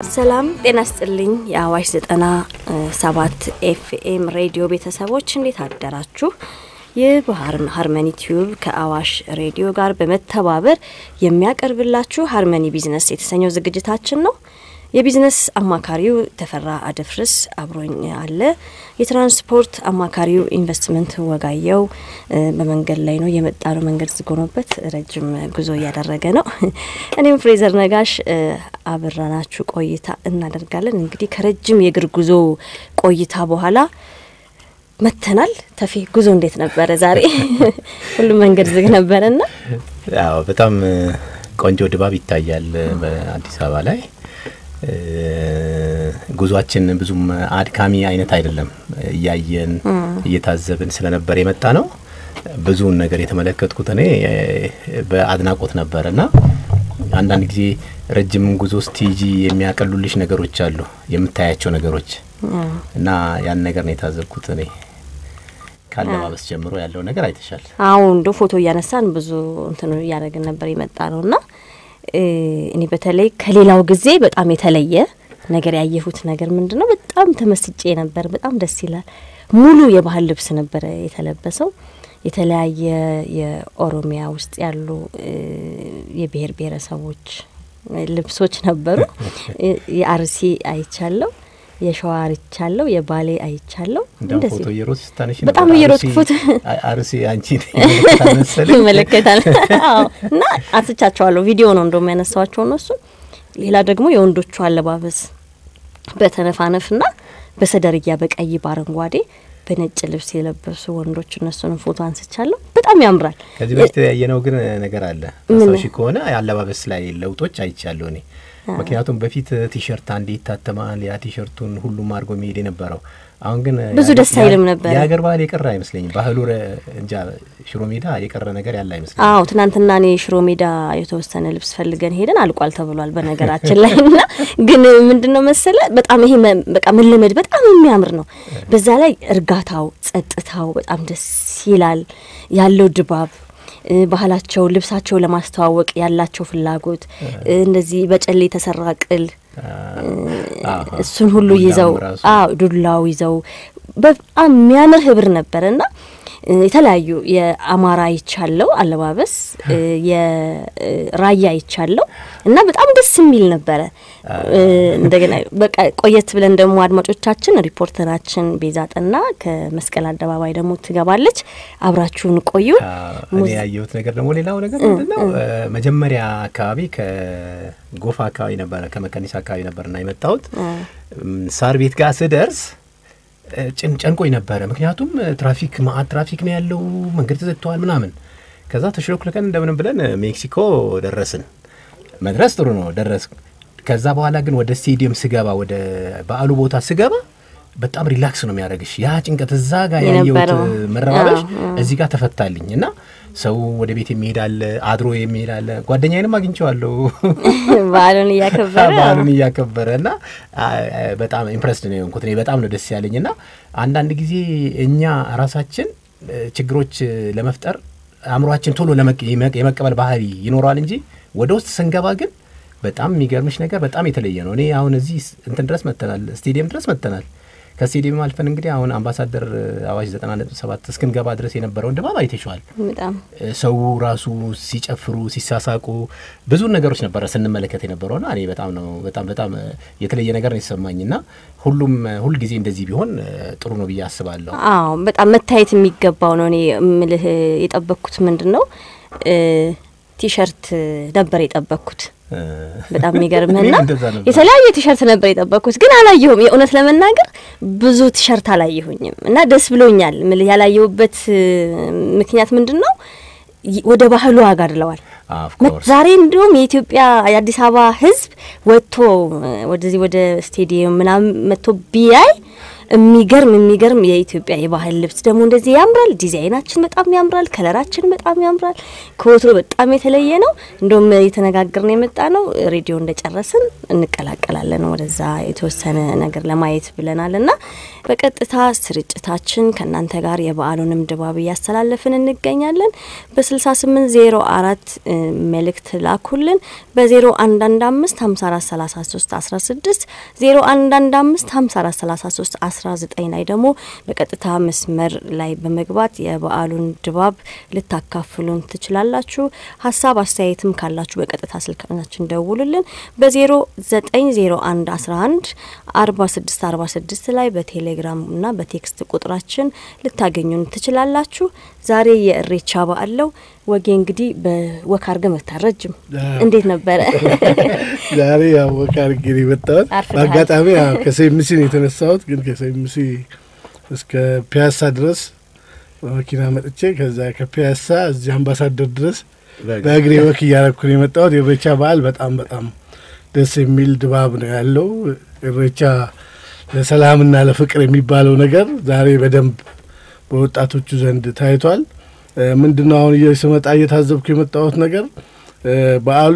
ሰላም ጤናይስጥልን የአዋሽ 97 ኤፍኤም ሬዲዮ ቤተሰቦች እንዴት አደራችሁ? የሀርሞኒ ዩቱብ ከአዋሽ ሬዲዮ ጋር በመተባበር የሚያቀርብላችሁ ሀርሞኒ ቢዝነስ የተሰኘው ዝግጅታችን ነው። የቢዝነስ አማካሪው ተፈራ አድፍርስ አብሮኝ አለ። የትራንስፖርት አማካሪው ኢንቨስትመንት ወጋየው በመንገድ ላይ ነው የመጣው። መንገድ ዝጎኖበት ረጅም ጉዞ ያደረገ ነው። እኔም ፍሬዘር ነጋሽ አብራናችሁ ቆይታ እናደርጋለን። እንግዲህ ከረጅም የእግር ጉዞ ቆይታ በኋላ መተናል። ተፊ ጉዞ እንዴት ነበር ዛሬ? ሁሉ መንገድ ዝግ ነበርና ያው በጣም ቆንጆ ድባብ ይታያል በአዲስ አበባ ላይ። ጉዟችን ብዙም አድካሚ አይነት አይደለም። ያየን እየታዘብን ስለነበር የመጣ ነው። ብዙ ነገር የተመለከትኩት እኔ በአድናቆት ነበርና አንዳንድ ጊዜ ረጅም ጉዞ ስቲጂ የሚያቀሉልሽ ነገሮች አሉ የምታያቸው ነገሮች እና ያን ነገር ነው የታዘብኩት እኔ። ካለባበስ ጀምሮ ያለው ነገር አይተሻል? አዎ እንዶ ፎቶ ያነሳን ብዙ እንትኑ ያደረግን ነበር የመጣ ነውና እኔ በተለይ ከሌላው ጊዜ በጣም የተለየ ነገር ያየሁት ነገር ምንድነው? በጣም ተመስጬ ነበር። በጣም ደስ ይላል። ሙሉ የባህል ልብስ ነበር የተለበሰው። የተለያየ የኦሮሚያ ውስጥ ያሉ የብሔር ብሔረሰቦች ልብሶች ነበሩ። የአርሲ አይቻለሁ፣ የሸዋ አይቻለሁ፣ የባሌ አይቻለሁ። እንደዚህ ፎቶ የሮስ ታነሽ በጣም የሮስ ፎቶ አርሲ አንቺ ይመለከታል። አዎ እና አስቻቸዋለሁ። ቪዲዮ ነው እንደውም ያነሳዋቸው ነው እሱ። ሌላ ደግሞ የወንዶቹ አለባበስ በተነፋነፍና በሰደርያ በቀይ ባረንጓዴ በነጭ ልብስ የለበሱ ወንዶች እነሱን ፎቶ አንስቻለሁ። በጣም ያምራል። ከዚህ በፊት ያየነው ግን ነገር አለ። አሳውሽ ከሆነ ያለባበስ ላይ ለውጦች አይቻለሁ እኔ። ምክንያቱም በፊት ቲሸርት አንዴ ይታተማል። ያ ቲሸርቱን ሁሉም አርጎ መሄድ የነበረው አሁን ግን ብዙ ደስ አይልም ነበር። የሀገር ባህል የቀረ አይመስለኝም። ባህሉ እንጃ ሽሮ ሜዳ የቀረ ነገር ያለ አይመስለኝም። አዎ ትናንትና እኔ ሽሮ ሜዳ የተወሰነ ልብስ ፈልገን ሄደን አልቋል ተብሏል በነገራችን ላይና ግን ምንድነው መሰለ በጣም ይሄ በቃ መለመድ በጣም የሚያምር ነው። በዛ ላይ እርጋታው ጸጥታው በጣም ደስ ይላል። ያለው ድባብ ባህላቸው ልብሳቸው ለማስተዋወቅ ያላቸው ፍላጎት እንደዚህ በጨሌ ተሰራቅል እሱን ሁሉ ይዘው ዱላው ይዘው በጣም የሚያምር ህብር ነበርና የተለያዩ የአማራ ይቻለው አለባበስ የራያ ይቻለው እና በጣም ደስ የሚል ነበር። እንደገና በቃ ቆየት ብለን ደግሞ አድማጮቻችን ሪፖርተራችን ቤዛጠና ከመስቀል አደባባይ ደግሞ ትገባለች። አብራችሁን ቆዩ። እኔ ያየሁት ነገር ደግሞ ሌላው ነገር ምንድነው? መጀመሪያ አካባቢ ከጎፋ አካባቢ ነበር ከመካኒሳ አካባቢ ነበርና የመጣሁት ሳር ቤት ጋር ስደርስ ጨንቆይ ነበር። ምክንያቱም ትራፊክ ነው ያለው፣ መንገድ ተዘግቷል ምናምን። ከዛ ተሽሎክለከን እንደምን ብለን ሜክሲኮ ደረስን። መድረስ ጥሩ ነው ደረስ። ከዛ በኋላ ግን ወደ ስቴዲየም ስገባ ወደ በአሉ ቦታ ስገባ በጣም ሪላክስ ነው የሚያደርግሽ። ያ ጭንቀት እዛ ጋር ያየሁት መረባበሽ እዚህ ጋር ተፈታልኝና ሰው ወደ ቤት የሚሄዳል አድሮ የሚሄዳል። ጓደኛዬንም አግኝቼዋለሁ ባሉን እያከበረና በጣም ኢምፕሬስድ ነው የሆንኩት። እኔ በጣም ነው ደስ ያለኝና አንዳንድ ጊዜ እኛ ራሳችን ችግሮች ለመፍጠር አእምሮአችን ቶሎ የመቀበል ባህሪ ይኖራል እንጂ ወደ ውስጥ ስንገባ ግን በጣም የሚገርምሽ ነገር በጣም የተለየ ነው። እኔ አሁን እዚህ እንትን ድረስ መተናል፣ ስቴዲየም ድረስ መተናል። ከስቴዲየም አልፈን እንግዲህ አሁን አምባሳደር አዋሽ 97 እስክንገባ ድረስ የነበረውን ድባብ አይተሽዋል። በጣም ሰው ራሱ ሲጨፍሩ ሲሳሳቁ ብዙ ነገሮች ነበር ስንመለከት የነበረውና እኔ በጣም የተለየ ነገር ነው የተሰማኝና ሁሉም ሁሉ ጊዜ እንደዚህ ቢሆን ጥሩ ነው ብዬ አስባለሁ። አዎ በጣም መታየት የሚገባው ነው። እኔ ምልህ የጠበቅኩት ምንድነው ቲሸርት ነበር የጠበቅኩት። በጣም የሚገርምና የተለያየ ቲሸርት ነበር የጠበቅኩት ግን አላየሁም። የእውነት ለመናገር ብዙ ቲሸርት አላየሁኝም እና ደስ ብሎኛል። ምልህ ያላየሁበት ምክንያት ምንድነው? ወደ ባህሉ አጋድለዋል። ዛሬ እንደውም የኢትዮጵያ የአዲስ አበባ ህዝብ ወጥቶ ወደዚህ ወደ ስቴዲየም ምናምን መጥቶ ቢያይ የሚገርም የኢትዮጵያ የባህል ልብስ ደግሞ እንደዚህ ያምራል። ዲዛይናችን በጣም ያምራል። ከለራችን በጣም ያምራል። ከወትሮ በጣም የተለየ ነው። እንደውም የተነጋገርን የመጣ ነው ሬዲዮ እንደጨረስን እንቀላቀላለን ወደዛ የተወሰነ ነገር ለማየት ብለናልና በቀጥታ ስርጭታችን ከናንተ ጋር የበዓሉንም ድባብ ያስተላልፈን እንገኛለን። በ6804 መልእክት ላኩልን በ0115543316 0115543319 ላይ ደግሞ በቀጥታ መስመር ላይ በመግባት የበዓሉን ድባብ ልታካፍሉን ትችላላችሁ። ሐሳብ አስተያየትም ካላችሁ በቀጥታ ስልካችን ደውሉልን በ0991114646 ላይ በቴሌግራም እና በቴክስት ቁጥራችን ልታገኙን ትችላላችሁ። ዛሬ የኢሬቻ በዓል ነው። ወጌ እንግዲህ በወካርገ መታረጅም እንዴት ነበር? ዛሬ ያው ወካርገ ይወጣል። አጋጣሚ ከሰይምሲ የተነሳሁት ግን ከሰይምሲ እስከ ፒያሳ ድረስ በመኪና መጥቼ ከዛ ከፒያሳ እዚህ አምባሳደር ድረስ በእግሬ ወክ ያረኩ ነው የመጣሁት። የኢሬቻ በዓል በጣም ደስ የሚል ድባብ ነው ያለው። ኢሬቻ ለሰላምና ለፍቅር የሚባለው ነገር ዛሬ በደንብ በወጣቶቹ ዘንድ ታይቷል። ምንድነው አሁን እየሰመጣ እየታዘብኩ የመጣሁት ነገር በዓሉ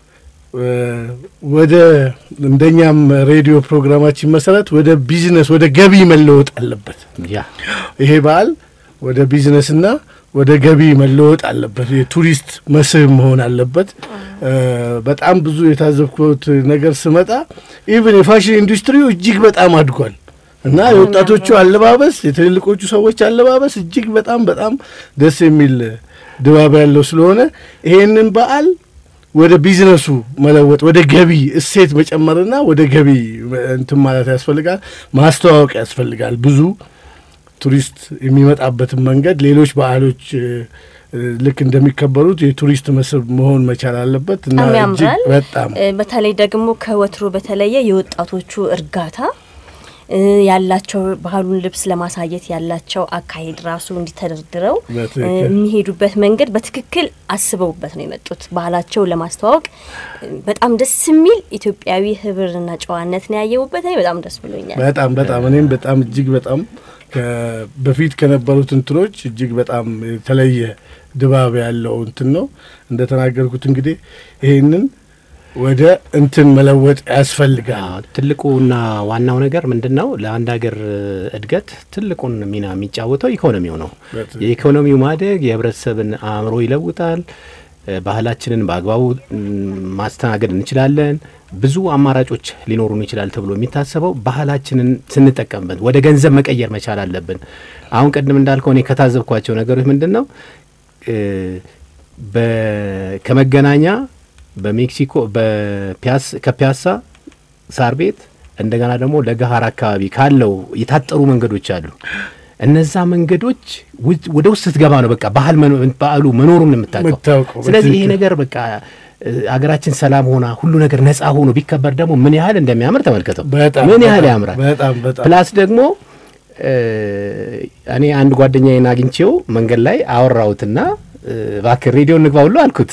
ወደ እንደኛም ሬዲዮ ፕሮግራማችን መሰረት ወደ ቢዝነስ ወደ ገቢ መለወጥ አለበት። ይሄ በዓል ወደ ቢዝነስና ወደ ገቢ መለወጥ አለበት። የቱሪስት መስህብ መሆን አለበት። በጣም ብዙ የታዘብኩት ነገር ስመጣ ኢቭን የፋሽን ኢንዱስትሪው እጅግ በጣም አድጓል እና የወጣቶቹ አለባበስ የትልልቆቹ ሰዎች አለባበስ እጅግ በጣም ደስ የሚል ድባብ ያለው ስለሆነ ይሄንን በዓል ወደ ቢዝነሱ መለወጥ ወደ ገቢ እሴት መጨመርና ወደ ገቢ እንትን ማለት ያስፈልጋል። ማስተዋወቅ ያስፈልጋል። ብዙ ቱሪስት የሚመጣበትን መንገድ ሌሎች በዓሎች ልክ እንደሚከበሩት የቱሪስት መስህብ መሆን መቻል አለበት እና እጅግ በጣም በተለይ ደግሞ ከወትሮ በተለየ የወጣቶቹ እርጋታ ያላቸው ባህሉን ልብስ ለማሳየት ያላቸው አካሄድ ራሱ እንዲተደርድረው የሚሄዱበት መንገድ በትክክል አስበውበት ነው የመጡት። ባህላቸው ለማስተዋወቅ በጣም ደስ የሚል ኢትዮጵያዊ ህብርና ጨዋነት ነው ያየውበት። በጣም ደስ ብሎኛል። በጣም እኔም በጣም እጅግ በጣም በፊት ከነበሩት እንትኖች እጅግ በጣም የተለየ ድባብ ያለው እንትን ነው። እንደተናገርኩት እንግዲህ ይሄንን ወደ እንትን መለወጥ ያስፈልጋል። ትልቁና ዋናው ነገር ምንድነው? ለአንድ ሀገር እድገት ትልቁን ሚና የሚጫወተው ኢኮኖሚው ነው። የኢኮኖሚው ማደግ የህብረተሰብን አእምሮ ይለውጣል። ባህላችንን በአግባቡ ማስተናገድ እንችላለን። ብዙ አማራጮች ሊኖሩን ይችላል ተብሎ የሚታሰበው ባህላችንን ስንጠቀምበት ወደ ገንዘብ መቀየር መቻል አለብን። አሁን ቀደም እንዳልከው እኔ ከታዘብኳቸው ነገሮች ምንድነው ከመገናኛ በሜክሲኮ ከፒያሳ ሳር ቤት እንደገና ደግሞ ለገሃር አካባቢ ካለው የታጠሩ መንገዶች አሉ። እነዛ መንገዶች ወደ ውስጥ ስትገባ ነው በቃ ባህሉ መኖሩን የምታውቀው። ስለዚህ ይሄ ነገር በቃ አገራችን ሰላም ሆና ሁሉ ነገር ነፃ ሆኖ ቢከበር ደግሞ ምን ያህል እንደሚያምር ተመልከተው። ምን ያህል ያምራል። ፕላስ ደግሞ እኔ አንድ ጓደኛዬን አግኝቼው መንገድ ላይ አወራውትና እባክህ ሬዲዮ እንግባ ሁሉ አልኩት።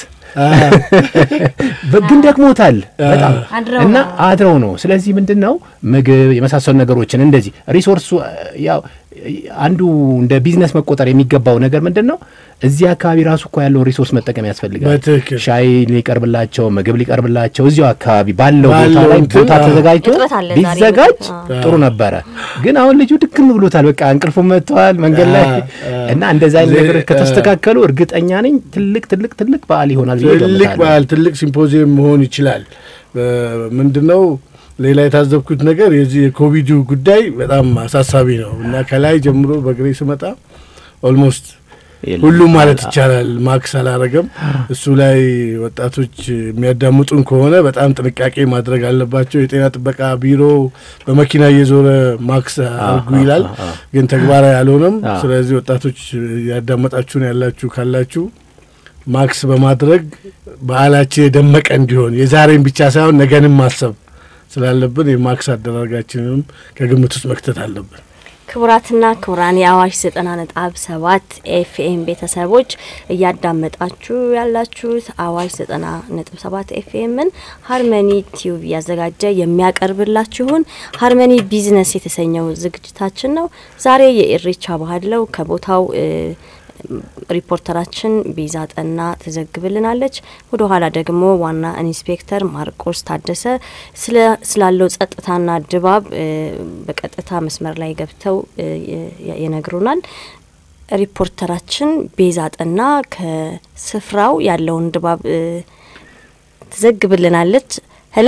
በግን ደክሞታል በጣም እና አድረው ነው። ስለዚህ ምንድነው ምግብ የመሳሰሉ ነገሮችን እንደዚህ ሪሶርስ ያው አንዱ እንደ ቢዝነስ መቆጠር የሚገባው ነገር ምንድነው? እዚህ አካባቢ ራሱ እኮ ያለው ሪሶርስ መጠቀም ያስፈልጋል። ሻይ ሊቀርብላቸው ምግብ ሊቀርብላቸው እዚሁ አካባቢ ባለው ቦታ ላይ ቦታ ተዘጋጅቶ ቢዘጋጅ ጥሩ ነበር። ግን አሁን ልጁ ድክም ብሎታል። በቃ እንቅልፉ መጥቷል መንገድ ላይ እና እንደዛ አይነት ነገር ከተስተካከሉ እርግጠኛ ነኝ ትልቅ በዓል ይሆናል። ትልቅ በዓል ትልቅ ሲምፖዚየም መሆን ይችላል። ምንድነው ሌላ የታዘብኩት ነገር የዚህ የኮቪድ ጉዳይ በጣም አሳሳቢ ነው እና ከላይ ጀምሮ በግሬ ስመጣ ኦልሞስት ሁሉም ማለት ይቻላል ማክስ አላረገም። እሱ ላይ ወጣቶች የሚያዳምጡን ከሆነ በጣም ጥንቃቄ ማድረግ አለባቸው። የጤና ጥበቃ ቢሮ በመኪና እየዞረ ማክስ አርጉ ይላል፣ ግን ተግባራዊ አልሆነም። ስለዚህ ወጣቶች ያዳመጣችሁን ያላችሁ ካላችሁ ማክስ በማድረግ በዓላችን የደመቀ እንዲሆን የዛሬን ብቻ ሳይሆን ነገንም ማሰብ ስላለብን የማክስ አደረጋችንን ከግምት ውስጥ መክተት አለብን። ክቡራትና ክቡራን የአዋሽ 90.7 ኤፍኤም ቤተሰቦች እያዳመጣችሁ ያላችሁት አዋሽ 90.7 ኤፍኤምን ሀርሞኒ ቲዩብ ያዘጋጀ የሚያቀርብላችሁን ሀርሞኒ ቢዝነስ የተሰኘው ዝግጅታችን ነው። ዛሬ የኢሬቻ ባህል ነው። ከቦታው ሪፖርተራችን ቢዛጠና ተዘግብልናለች። ወደ ኋላ ደግሞ ዋና ኢንስፔክተር ማርቆስ ታደሰ ስላለው ጸጥታና ድባብ በቀጥታ መስመር ላይ ገብተው ይነግሩናል። ሪፖርተራችን ቢዛጠና ከስፍራው ያለውን ድባብ ተዘግብልናለች። ሄሎ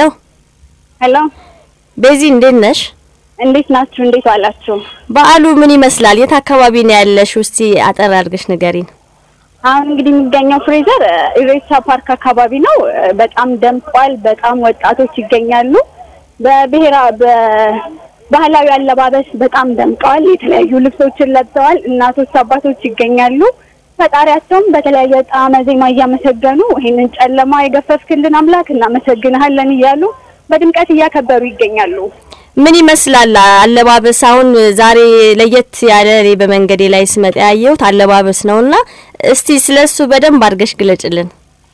ቤዚ እንዴት ነሽ? እንዴት ናችሁ? እንዴት ዋላችሁ? በዓሉ ምን ይመስላል? የት አካባቢ ነው ያለሽ? እስቲ አጠር አድርገሽ ንገሪን። አሁን እንግዲህ የሚገኘው ፍሬዘር ኢሬቻ ፓርክ አካባቢ ነው። በጣም ደምቋል። በጣም ወጣቶች ይገኛሉ። በባህላዊ አለባበስ በጣም ደምቀዋል። የተለያዩ ልብሶችን ለብሰዋል። እናቶች፣ አባቶች ይገኛሉ። ፈጣሪያቸውም በተለያየ ጣዕመ ዜማ እያመሰገኑ ይሄንን ጨለማ የገፈፍክልን አምላክ እናመሰግናለን እያሉ በድምቀት እያከበሩ ይገኛሉ። ምን ይመስላል አለባበስ? አሁን ዛሬ ለየት ያለ በመንገዴ ላይ ስመጣ ያየሁት አለባበስ ነውና እስቲ ስለሱ በደንብ አድርገሽ ግለጭልን።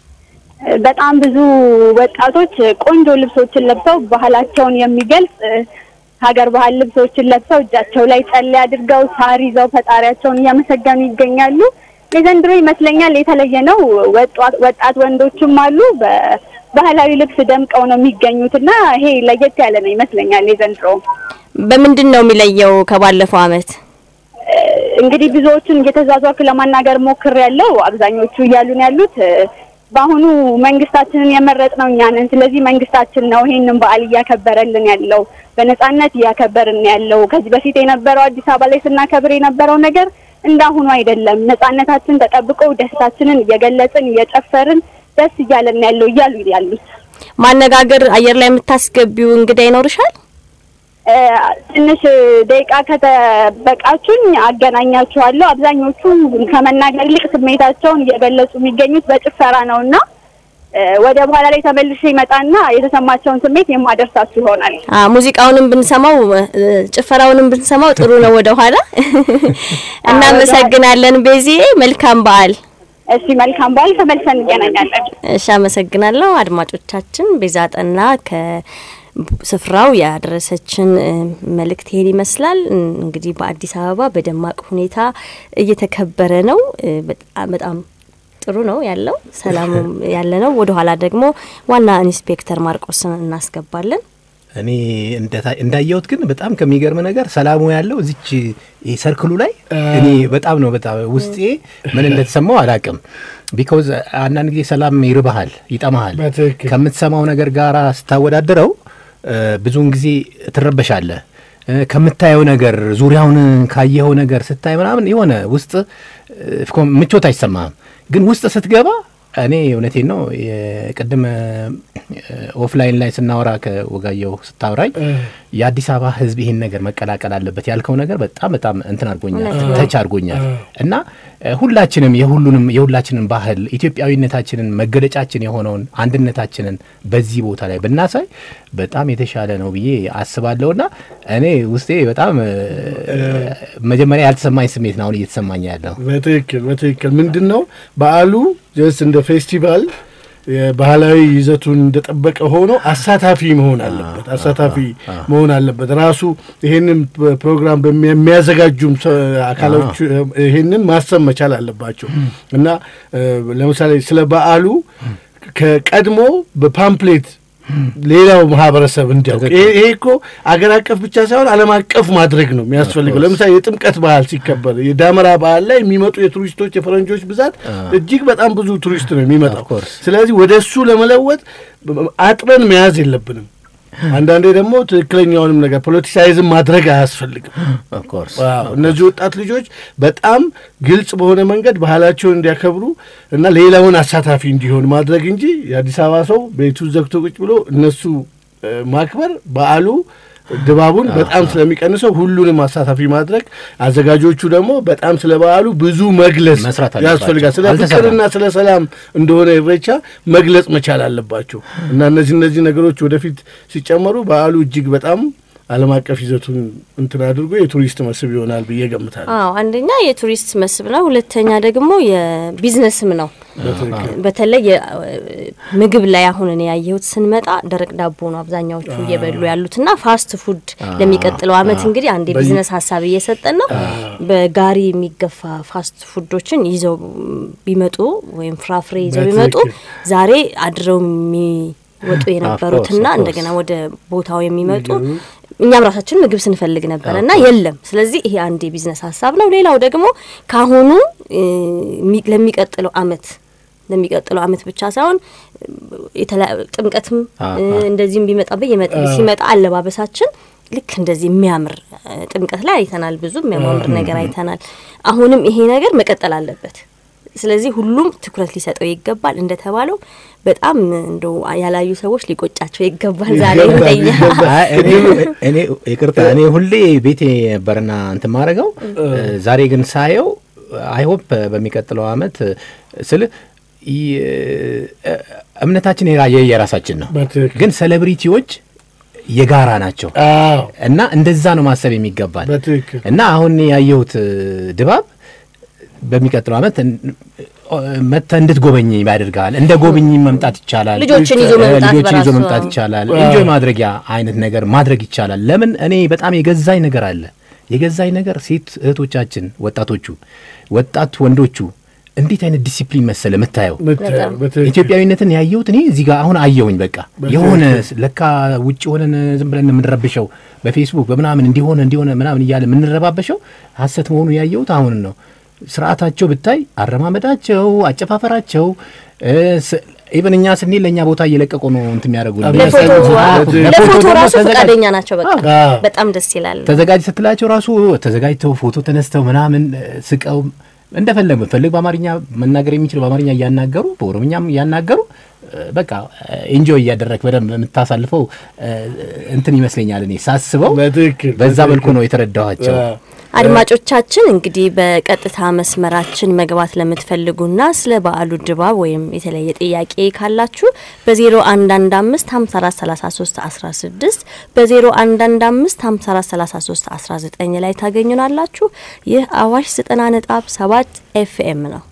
በጣም ብዙ ወጣቶች ቆንጆ ልብሶችን ለብሰው ባህላቸውን የሚገልጽ ሀገር ባህል ልብሶችን ለብሰው እጃቸው ላይ ጸልይ አድርገው ሳር ይዘው ፈጣሪያቸውን እያመሰገኑ ይገኛሉ። የዘንድሮ ይመስለኛል የተለየ ነው። ወጣት ወንዶችም አሉ ባህላዊ ልብስ ደምቀው ነው የሚገኙትና ይሄ ለየት ያለ ነው ይመስለኛል የዘንድሮ። በምንድን ነው የሚለየው ከባለፈው አመት? እንግዲህ ብዙዎችን እየተዛዟክ ለማናገር ሞክሬያለሁ። አብዛኞቹ እያሉን ያሉት በአሁኑ መንግስታችንን የመረጥነው እኛ ነን። ስለዚህ መንግስታችን ነው ይሄንን በዓል እያከበረልን ያለው፣ በነጻነት እያከበርን ያለው። ከዚህ በፊት የነበረው አዲስ አበባ ላይ ስናከብር የነበረው ነገር እንዳሁኑ አይደለም። ነጻነታችን ተጠብቆ ደስታችንን እየገለጽን እየጨፈርን ደስ እያለን ያለው እያሉ ያሉት። ማነጋገር አየር ላይ የምታስገቢው እንግዳ ይኖርሻል? ትንሽ ደቂቃ ከተበቃችሁኝ አገናኛችኋለሁ። አብዛኞቹ ከመናገር ይልቅ ስሜታቸውን እየገለጹ የሚገኙት በጭፈራ ነውና ወደ በኋላ ላይ ተመልሼ ይመጣና የተሰማቸውን ስሜት የማደርሳችሁ ይሆናል። ሙዚቃውንም ብንሰማው ጭፈራውንም ብንሰማው ጥሩ ነው። ወደ ኋላ እናመሰግናለን። ቤዚ መልካም በዓል። እሺ መልካም በዓል። ተመልሰን እንገናኛለን። እሺ አመሰግናለሁ። አድማጮቻችን ቤዛጠና ከስፍራው ያደረሰችን መልእክት ይሄን ይመስላል። እንግዲህ በአዲስ አበባ በደማቅ ሁኔታ እየተከበረ ነው። በጣም ጥሩ ነው ያለው፣ ሰላሙም ያለ ነው። ወደ ኋላ ደግሞ ዋና ኢንስፔክተር ማርቆስን እናስገባለን። እኔ እንዳየሁት ግን በጣም ከሚገርም ነገር ሰላሙ ያለው እዚች ሰርክሉ ላይ እኔ በጣም ውስጤ ምን እንደተሰማው አላቅም። ቢኮዝ አንዳንድ ጊዜ ሰላም ይርባሃል፣ ይጣማሃል። ከምትሰማው ነገር ጋራ ስታወዳድረው ብዙውን ጊዜ ትረበሻለህ። ከምታየው ነገር ዙሪያውን ካየው ነገር ስታይ ምናምን የሆነ ውስጥ ምቾት አይሰማህም። ግን ውስጥ ስትገባ እኔ እውነቴን ነው የቀደም ኦፍላይን ላይ ስናወራ ከወጋየው ስታወራኝ የአዲስ አበባ ህዝብ ይሄን ነገር መቀላቀል አለበት ያልከው ነገር በጣም እንትን አድርጎኛል፣ ተች አድርጎኛል። እና ሁላችንም የሁላችንን ባህል ኢትዮጵያዊነታችንን መገለጫችን የሆነውን አንድነታችንን በዚህ ቦታ ላይ ብናሳይ በጣም የተሻለ ነው ብዬ አስባለሁና እኔ ውስጤ በጣም መጀመሪያ ያልተሰማኝ ስሜት ነው እየተሰማኝ ያለው። በትክክል ምንድነው በዓሉ ጀስት እንደ ፌስቲቫል የባህላዊ ይዘቱን እንደተጠበቀ ሆኖ አሳታፊ መሆን አለበት። ራሱ ይሄንን ፕሮግራም በሚያዘጋጁም አካሎች ይሄንን ማሰብ መቻል አለባቸው። እና ለምሳሌ ስለ በዓሉ ከቀድሞ በፓምፕሌት ሌላው ማህበረሰብ እንዲያውቅ ይሄ እኮ አገር አቀፍ ብቻ ሳይሆን ዓለም አቀፍ ማድረግ ነው የሚያስፈልገው። ለምሳሌ የጥምቀት በዓል ሲከበር የዳመራ በዓል ላይ የሚመጡ የቱሪስቶች የፈረንጆች ብዛት እጅግ በጣም ብዙ ቱሪስት ነው የሚመጣው። ስለዚህ ወደሱ ለመለወጥ አጥረን መያዝ የለብንም። አንዳንዴ ደግሞ ትክክለኛውንም ነገር ፖለቲሳይዝም ማድረግ አያስፈልግም። ኦፍ ኮርስ እነዚህ ወጣት ልጆች በጣም ግልጽ በሆነ መንገድ ባህላቸውን እንዲያከብሩ እና ሌላውን አሳታፊ እንዲሆን ማድረግ እንጂ የአዲስ አበባ ሰው ቤቱ ዘግቶ ቁጭ ብሎ እነሱ ማክበር በዓሉ ድባቡን በጣም ስለሚቀንሰው ሁሉንም አሳታፊ ማድረግ አዘጋጆቹ ደግሞ በጣም ስለበዓሉ ብዙ መግለጽ ያስፈልጋል። ስለ ፍቅርና ስለ ሰላም እንደሆነ ኢሬቻ መግለጽ መቻል አለባቸው እና እነዚህ ነገሮች ወደፊት ሲጨመሩ በዓሉ እጅግ በጣም ዓለም አቀፍ ይዘቱን እንትን አድርጎ የቱሪስት መስህብ ይሆናል ብዬ ገምታለሁ። አንደኛ የቱሪስት መስህብ ነው፣ ሁለተኛ ደግሞ የቢዝነስም ነው። በተለይ ምግብ ላይ አሁን እኔ ያየሁት ስንመጣ ደረቅ ዳቦ ነው አብዛኛዎቹ እየበሉ ያሉትና ፋስት ፉድ ለሚቀጥለው አመት እንግዲህ አንድ ቢዝነስ ሐሳብ እየሰጠን ነው። በጋሪ የሚገፋ ፋስት ፉዶችን ይዘው ቢመጡ ወይም ፍራፍሬ ይዘው ቢመጡ ዛሬ አድረው ወጡ የነበሩትና እንደገና ወደ ቦታው የሚመጡ እኛም ራሳችን ምግብ ስንፈልግ ነበርና የለም። ስለዚህ ይሄ አንድ ቢዝነስ ሐሳብ ነው። ሌላው ደግሞ ካሁኑ ለሚቀጥለው አመት ብቻ ሳይሆን ጥምቀትም እንደዚህም ሲመጣ አለባበሳችን ልክ እንደዚህ የሚያምር ጥምቀት ላይ አይተናል፣ ብዙ የሚያምር ነገር አይተናል። አሁንም ይሄ ነገር መቀጠል አለበት። ስለዚህ ሁሉም ትኩረት ሊሰጠው ይገባል። እንደተባለው በጣም እንደው ያላዩ ሰዎች ሊቆጫቸው ይገባል። ዛሬ እንደኛ እኔ ይቅርታ እኔ ሁሌ ቤቴ ነበርና እንት ማረጋው ዛሬ ግን ሳየው አይ ሆፕ በሚቀጥለው አመት እምነታችን የራሳችን ነው፣ ግን ሴሌብሪቲዎች የጋራ ናቸው እና እንደዛ ነው ማሰብ የሚገባል። እና አሁን ያየሁት ድባብ በሚቀጥለው አመት መተ እንድትጎበኝ ያደርጋል። እንደ ጎበኝ መምጣት ይቻላል፣ ልጆችን ይዞ መምጣት ይቻላል፣ ኢንጆይ ማድረጊያ አይነት ነገር ማድረግ ይቻላል። ለምን እኔ በጣም የገዛኝ ነገር ሴት እህቶቻችን፣ ወጣት ወንዶቹ እንዴት አይነት ዲሲፕሊን መሰለ መታየው ኢትዮጵያዊነትን ያየሁት እኔ እዚህ ጋር አሁን አየሁኝ። በቃ የሆነ ለካ ውጪ ሆነን ዝም ብለን የምንረብሸው በፌስቡክ በመናምን እንዲሆነ ምናምን ይያለ የምንረባበሸው ሐሰት መሆኑ ያየሁት አሁን ነው። ስርዓታቸው ብታይ አረማመዳቸው፣ አጨፋፈራቸው ኢቭን እኛ ስንል ለኛ ቦታ እየለቀቁ ነው እንት የሚያደርጉ ለፎቶ ራሱ ፈቃደኛ ናቸው። በቃ በጣም ደስ ይላል። ተዘጋጅ ስትላቸው ራሱ ተዘጋጅተው ፎቶ ተነስተው ምናምን ስቀው እንደፈለጉ በአማርኛ መናገር የሚችል በአማርኛ ያናገሩ በኦሮምኛም ያናገሩ በቃ ኢንጆይ ያደረክ በደም የምታሳልፈው እንትን ይመስለኛል። እኔ ሳስበው በዛ መልኩ ነው የተረዳኋቸው። አድማጮቻችን እንግዲህ በቀጥታ መስመራችን መግባት ለምትፈልጉና ስለ በዓሉ ድባብ ወይም የተለየ ጥያቄ ካላችሁ በ0115 5433 16 በ0115 5433 19 ላይ ታገኙናላችሁ። ይህ አዋሽ 90.7 ኤፍኤም ነው።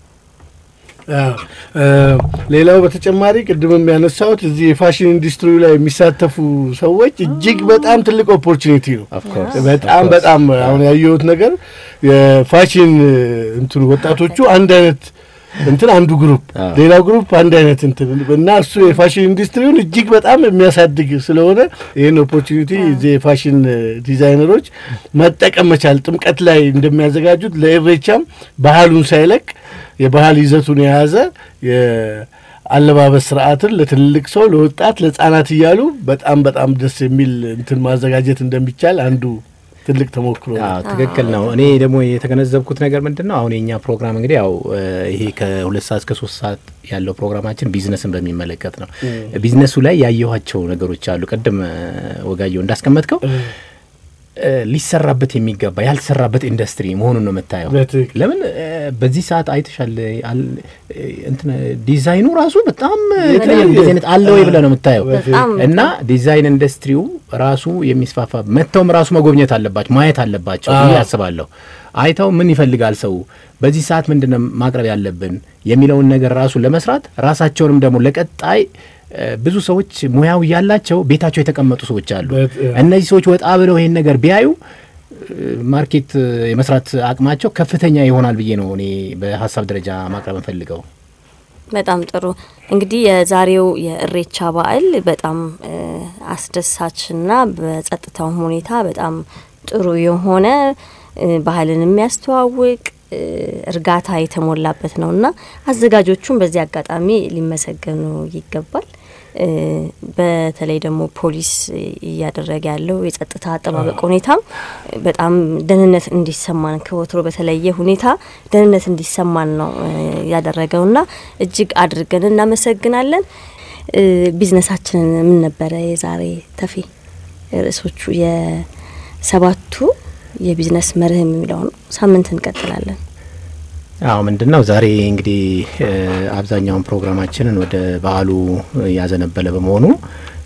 ሌላው በተጨማሪ ቅድምም ያነሳሁት እዚህ የፋሽን ኢንዱስትሪው ላይ የሚሳተፉ ሰዎች እጅግ በጣም ትልቅ ኦፖርቹኒቲ ነው። በጣም አሁን ያየሁት ነገር የፋሽን እንትን ወጣቶቹ አንድ አይነት እንትን አንዱ ግሩፕ ሌላ ግሩፕ አንድ አይነት እንትን እና እሱ የፋሽን ኢንዱስትሪውን እጅግ በጣም የሚያሳድግ ስለሆነ ይሄን ኦፖርቹኒቲ እዚህ ፋሽን ዲዛይነሮች መጠቀም መቻል ጥምቀት ላይ እንደሚያዘጋጁት ለኢሬቻም ባህሉን ሳይለቅ የባህል ይዘቱን የያዘ የአለባበስ ስርዓትን ለትልቅ ሰው ለወጣት ለጻናት ይያሉ በጣም ደስ የሚል እንትን ማዘጋጀት እንደሚቻል አንዱ ትልቅ ተሞክሮ ነው። ትክክል ነው። እኔ ደግሞ የተገነዘብኩት ነገር ምንድነው አሁን የኛ ፕሮግራም እንግዲህ ያው ይሄ ከ2 ሰዓት እስከ 3 ሰዓት ያለው ፕሮግራማችን ቢዝነስን በሚመለከት ነው። ቢዝነሱ ላይ ያየኋቸው ነገሮች አሉ። ቀደም ወጋየው እንዳስቀመጥከው ሊሰራበት የሚገባ ያልሰራበት ኢንዱስትሪ መሆኑን ነው መታየው። ለምን በዚህ ሰዓት አይተሻል እንት ዲዛይኑ ራሱ በጣም የተለየ ዲዛይን አለው ይብለ ነው መታየው እና ዲዛይን ኢንዱስትሪው ራሱ የሚስፋፋ መተውም ራሱ መጎብኘት አለባቸው ማየት አለባቸው ያስባለሁ። አይተው ምን ይፈልጋል ሰው በዚህ ሰዓት ምንድነው ማቅረብ ያለብን የሚለውን ነገር ራሱ ለመስራት ራሳቸውንም ደግሞ ለቀጣይ ብዙ ሰዎች ሙያው ያላቸው ቤታቸው የተቀመጡ ሰዎች አሉ። እነዚህ ሰዎች ወጣ ብለው ይሄን ነገር ቢያዩ ማርኬት የመስራት አቅማቸው ከፍተኛ ይሆናል ብዬ ነው እኔ በሐሳብ ደረጃ ማቅረብ እንፈልገው። በጣም ጥሩ። እንግዲህ የዛሬው የኢሬቻ በዓል በጣም አስደሳችና በጸጥታው ሁኔታ በጣም ጥሩ የሆነ ባህልን የሚያስተዋውቅ እርጋታ የተሞላበት ነውና አዘጋጆቹም በዚህ አጋጣሚ ሊመሰገኑ ይገባል። በተለይ ደግሞ ፖሊስ ያደረገ ያለው የጸጥታ አጠባበቅ ሁኔታ በጣም ደህንነት እንዲሰማን ከወትሮ በተለየ ሁኔታ ደህንነት እንዲሰማን ነው ያደረገውና እጅግ አድርገን እናመሰግናለን። ቢዝነሳችን ምን ነበር የዛሬ ተፊ ርዕሶቹ የሰባቱ የቢዝነስ መርህ የሚለው ሳምንት እንቀጥላለን። ምንድነው ዛሬ እንግዲህ አብዛኛውን ፕሮግራማችንን ወደ በዓሉ ያዘነበለ በመሆኑ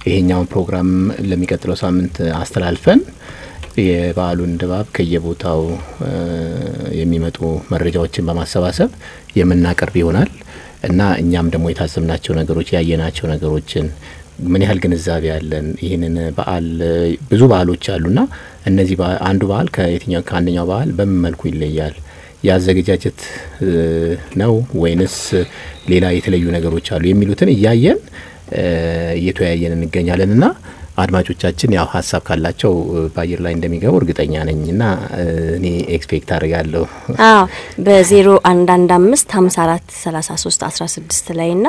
ይሄኛውን ፕሮግራም ለሚቀጥለው ሳምንት አስተላልፈን የባሉን ድባብ ከየቦታው የሚመጡ መረጃዎችን በማሰባሰብ የምናቀርብ ይሆናል እና እኛም ደግሞ የታዘብናቸው ነገሮች ያየናቸው ነገሮችን ምን ያህል ግንዛቤ ያለን ይሄንን በዓል ብዙ በዓሎች አሉና እነዚህ አንዱ በዓል ከየትኛው ከአንደኛው በዓል በምን መልኩ ይለያል ያዘገጃጀት ነው ወይንስ ሌላ የተለያዩ ነገሮች አሉ የሚሉትን እያየን እየተወያየን እንገኛለንና አድማጮቻችን ያው ሐሳብ ካላቸው ባየር ላይ እንደሚገቡ እርግጠኛ ነኝና እኔ ኤክስፔክት አደርጋለሁ። በ0115543316 ላይና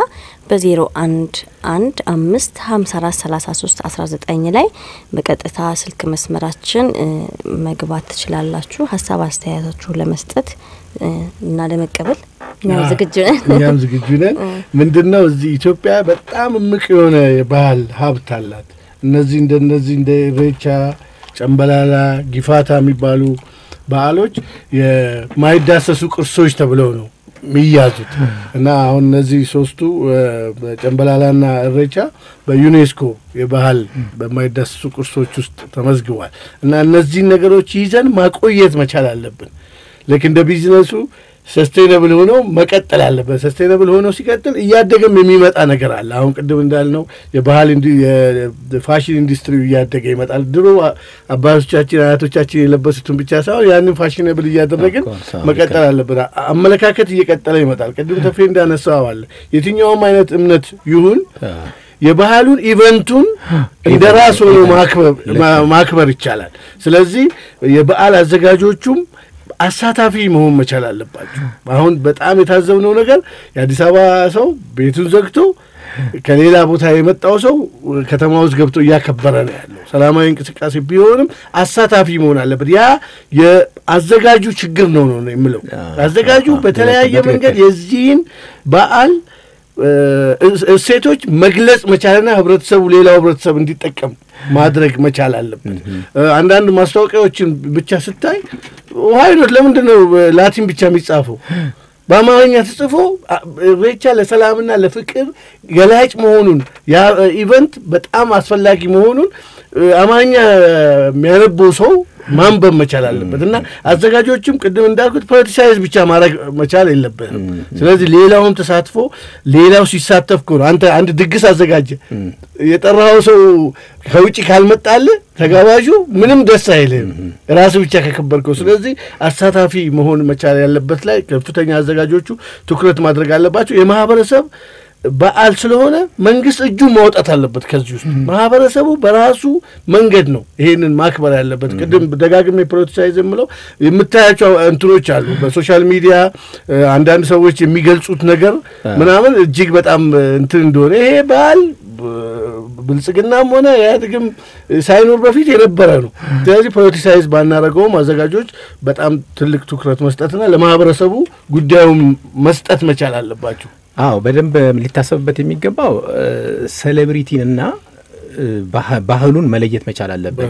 በ0115543319 ላይ በቀጥታ ስልክ መስመራችን መግባት ትችላላችሁ ሐሳብ አስተያየታችሁን ለመስጠት እና ለመቀበል እኛም ዝግጁ ነን ምንድነው እዚህ ኢትዮጵያ በጣም ምቅ የሆነ የባህል ሀብት አላት እነዚህ እንደ ኢሬቻ ጨምበላላ ጊፋታ የሚባሉ በዓሎች የማይዳሰሱ ቅርሶች ተብለው ነው የሚያዙት እና አሁን እነዚህ ሶስቱ ጨምበላላና ኢሬቻ በዩኔስኮ የባህል በማይዳሰሱ ቅርሶች ውስጥ ተመዝግቧል እና እነዚህ ነገሮች ይዘን ማቆየት መቻል አለብን ለክ እንደ ቢዝነሱ ሰስቴይነብል ሆኖ መቀጠል አለበት ሰስቴይነብል ሆኖ ሲቀጥል እያደገም የሚመጣ ነገር አለ አሁን ቅድም እንዳልነው የባህል የፋሽን ኢንዱስትሪው እያደገ ይመጣል ድሮ አባቶቻችን አያቶቻችን የለበሱትን ብቻ ሳይሆን ያንን ፋሽነብል እያደረግን መቀጠል አለበት አመለካከት እየቀጠለ ይመጣል ቅድም ተፈ እንዳነሳው አለ የትኛውም አይነት እምነት ይሁን የባህሉን ኢቨንቱን እንደራስ ሆኖ ማክበር ይቻላል ስለዚህ የበዓል አዘጋጆቹም አሳታፊ መሆን መቻል አለባቸው አሁን በጣም የታዘብነው ነገር የአዲስ አበባ ሰው ቤቱን ዘግቶ ከሌላ ቦታ የመጣው ሰው ከተማው ውስጥ ገብቶ ያከበረ ነው ያለው ሰላማዊ እንቅስቃሴ ቢሆንም አሳታፊ መሆን አለበት ያ የአዘጋጁ ችግር ነው የሚለው አዘጋጁ በተለያየ መንገድ የዚህን በዓል እሴቶች መግለጽ መቻልና ህብረተሰቡ ሌላው ህብረተሰብ እንዲጠቀም ማድረግ መቻል አለበት አንዳንድ ማስታወቂያዎችን ብቻ ስታይ ዋይኖት ለምንድነው ላቲን ብቻ የሚጻፈው በአማርኛ ተጽፎ ኢሬቻ ለሰላምና ለፍቅር ገላጭ መሆኑን ያ ኢቨንት በጣም አስፈላጊ መሆኑን አማርኛ የሚያነበው ሰው ማንበብ መቻል አለበትና አዘጋጆችም ቅድም እንዳልኩት ፖለቲሳይዝ ብቻ ማድረግ መቻል የለበትም ስለዚህ ሌላውም ተሳትፎ ሌላው ሲሳተፍ ነው አንድ ድግስ አዘጋጀ የጠራው ሰው ከውጪ ካልመጣለ ተጋባዡ ምንም ደስ አይልም ራሱ ብቻ ከከበርከው ስለዚህ አሳታፊ መሆን መቻል ያለበት ላይ ከፍተኛ አዘጋጆቹ ትኩረት ማድረግ አለባቸው የማህበረሰብ በዓል ስለሆነ መንግስት እጁ ማውጣት አለበት ከዚህ ውስጥ ማህበረሰቡ በራሱ መንገድ ነው ይሄንን ማክበር ያለበት ቅድም ደጋግሜ ፕሮቴሳይዝ የምለው የምታያቸው እንትኖች አሉ በሶሻል ሚዲያ አንዳንድ ሰዎች የሚገልጹት ነገር ምናምን እጅግ በጣም እንትን እንደሆነ ይሄ በዓል ብልጽግናም ሆነ ያድግም ሳይኖር በፊት የነበረ ነው ስለዚህ ፕሮቴሳይዝ ባናረገው አዘጋጆች በጣም ትልቅ ትኩረት መስጠትና ለማህበረሰቡ ጉዳዩን መስጠት መቻል አለባቸው በደንብ ሊታሰብበት የሚገባው ሴሌብሪቲንና ባህሉን መለየት መቻል አለበት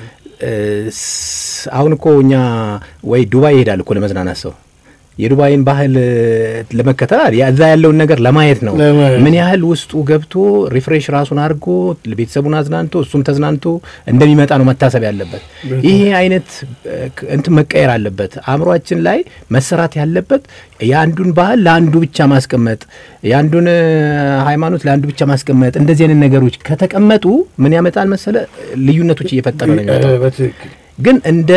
አሁን እኮ እኛ ወይ ዱባይ ይሄዳል እኮ ለመዝናናት ሰው የዱባይን ባህል ለመከታተል ያዛ ያለውን ነገር ለማየት ነው ምን ያህል ውስጡ ገብቶ ሪፍሬሽ ራሱን አድርጎ ለቤተሰቡን አዝናንቶ እሱም ተዝናንቶ እንደሚመጣ ነው መታሰብ ያለበት ይሄ አይነት እንት መቀየር አለበት አእምሮአችን ላይ መሰራት ያለበት ያንዱን ባህል ለአንዱ ብቻ ማስቀመጥ ያንዱን ሃይማኖት ለአንዱ ብቻ ማስቀመጥ እንደዚህ አይነት ነገሮች ከተቀመጡ ምን ያመጣል መሰለ ልዩነቶች እየፈጠሩ ነው የሚመጣው ግን እንደ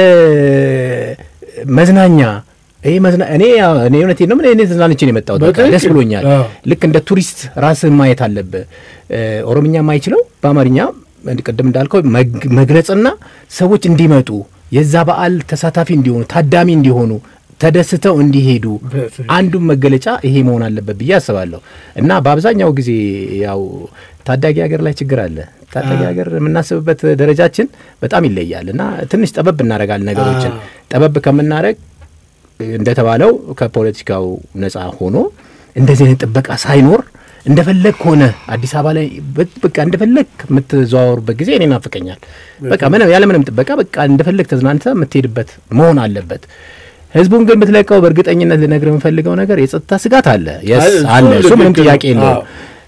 መዝናኛ እኔ እውነቴ ነው እኔ ተዝናንቼ ነው የመጣሁት ደስ ብሎኛል ልክ እንደ ቱሪስት ራስን ማየት አለበት ኦሮምኛ ማይችለው በአማርኛ ቅድም እንዳልከው መግለጽና ሰዎች እንዲመጡ የዛ በዓል ተሳታፊ እንዲሆኑ ታዳሚ እንዲሆኑ ተደስተው እንዲሄዱ አንዱ መገለጫ ይሄ መሆን አለበት ብዬ አስባለሁ እና በአብዛኛው ጊዜ ያው ታዳጊ ሀገር ላይ ችግር አለ ታዳጊ ሀገር የምናስብበት ደረጃችን በጣም ይለያልና ትንሽ ጠበብ እናረጋለን ነገሮችን ጠበብ ከመናረግ እንደተባለው ከፖለቲካው ነፃ ሆኖ እንደዚህ አይነት ጥበቃ ሳይኖር እንደፈለክ ሆነ አዲስ አበባ ላይ በቃ እንደፈለክ ምትዘዋወሩበት ጊዜ እኔ ናፍቀኛል በቃ ያለ ምንም ጥበቃ በቃ እንደፈለክ ተዝናንተ ምትሄድበት መሆን አለበት ህዝቡን ግን ምትለቀው በእርግጠኝነት ልነግር የምፈልገው ነገር የጸጥታ ስጋት አለ አለ እሱ ምንም ጥያቄ የለውም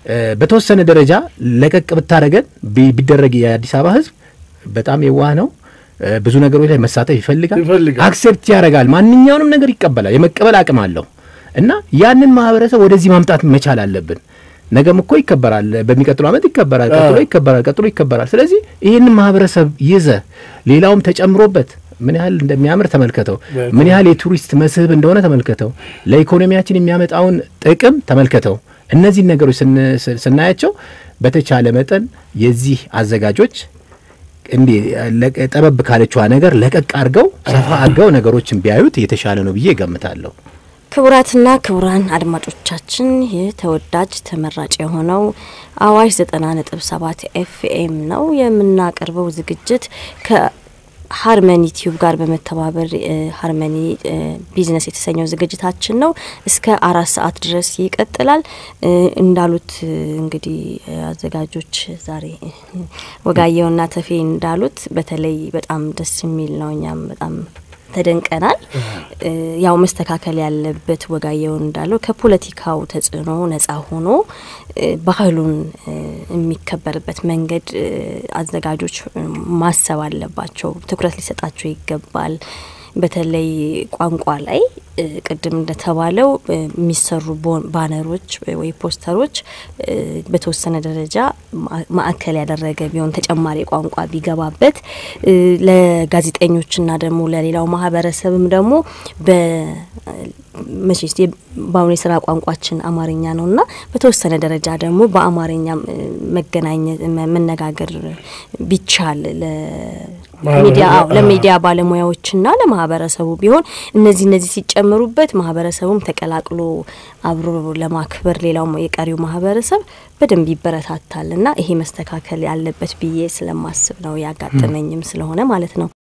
በተወሰነ ደረጃ ለቀቅ ብታረገን ቢደረግ የአዲስ አበባ ህዝብ በጣም የዋህ ነው ብዙ ነገሮች ላይ መሳተፍ ይፈልጋል አክሴፕት ያረጋል ማንኛውንም ነገር ይቀበላል የመቀበል አቅም አለው እና ያንን ማህበረሰብ ወደዚህ ማምጣት መቻል አለብን ነገም እኮ ይከበራል በሚቀጥለው አመት ይከበራል ቀጥሎ ይከበራል ስለዚህ ይሄንን ማህበረሰብ ይዘ ሌላውም ተጨምሮበት ምን ያህል እንደሚያምር ተመልከተው ምን ያህል የቱሪስት መስህብ እንደሆነ ተመልከተው ለኢኮኖሚያችን የሚያመጣውን ጥቅም ተመልከተው እነዚህ ነገሮች ስናያቸው በተቻለ መጠን የዚህ አዘጋጆች እንዴ ለቀጠበብ ካለችዋ ነገር ለቀቅ አርገው ሰፋ አርገው ነገሮችን ቢያዩት የተሻለ ነው ብዬ ገምታለሁ ክቡራትና ክቡራን አድማጮቻችን የተወዳጅ ተመራጭ የሆነው አዋሽ 90.7 ኤፍኤም ነው የምናቀርበው ዝግጅት ከሀርሞኒ ዩቱብ ጋር በመተባበር ሀርሞኒ ቢዝነስ የተሰኘው ዝግጅታችን ነው እስከ 4 ሰዓት ድረስ ይቀጥላል እንዳሉት እንግዲህ አዘጋጆች ዛሬ ወጋየውና ተፌ እንዳሉት በተለይ በጣም ደስ የሚል ነው እኛም በጣም ተደንቀናል ያው መስተካከል ያለበት ወጋየው እንዳለው ከፖለቲካው ተጽዕኖ ነፃ ሆኖ ባህሉን የሚከበርበት መንገድ አዘጋጆች ማሰብ አለባቸው ትኩረት ሊሰጣቸው ይገባል በተለይ ቋንቋ ላይ ቅድም እንደተባለው የሚሰሩ ባነሮች ወይ ፖስተሮች በተወሰነ ደረጃ ማዕከል ያደረገ ቢሆን ተጨማሪ ቋንቋ ቢገባበት ለጋዜጠኞችና ደግሞ ለሌላው ማህበረሰብም ደግሞ በመቼስ ባውኔ ስራ ቋንቋችን አማርኛ ነውና በተወሰነ ደረጃ ደግሞ በአማርኛ መገናኘት መነጋገር ቢቻል ለሚዲያ ባለሙያዎችና ለማህበረሰቡ ቢሆን እነዚህ ሲጨመሩበት ማህበረሰቡም ተቀላቅሎ አብሮ ለማክበር ሌላው የቀሪው ማህበረሰብ በደንብ ይበረታታልና ይሄ መስተካከል ያለበት ብዬ ስለማስብ ነው ያጋጠመኝም ስለሆነ ማለት ነው